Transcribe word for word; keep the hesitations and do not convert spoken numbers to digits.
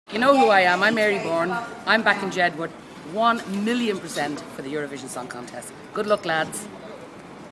You know who I am, I'm Mary Byrne. I'm back in Jedward, one million percent for the Eurovision Song Contest. Good luck, lads.